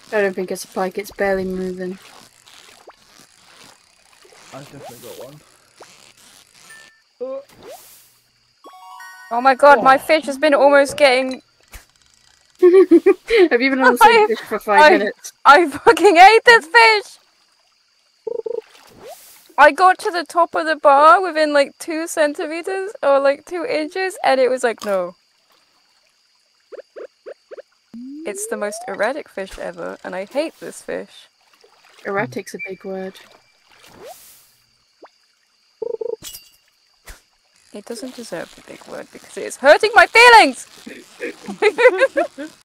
I don't think it's a pike, it's barely moving. I've definitely got one. Oh my god, my fish has been almost getting... Have you been on the same fish for 5 minutes? I fucking ate this fish! I got to the top of the bar within like 2 centimeters or like 2 inches and it was like, no. It's the most erratic fish ever and I hate this fish. Erratic's a big word. It doesn't deserve the big word because it is hurting my feelings!